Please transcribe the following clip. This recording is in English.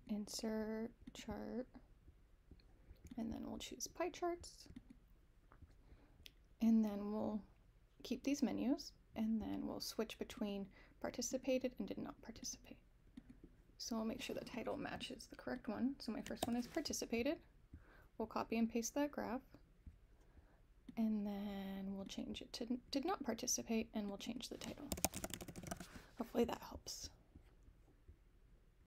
insert chart, and then we'll choose pie charts, and then we'll keep these menus, and then we'll switch between participated and did not participate. So I'll make sure the title matches the correct one. So my first one is participated. We'll copy and paste that graph, and then we'll change it to did not participate, and we'll change the title. Hopefully that helps.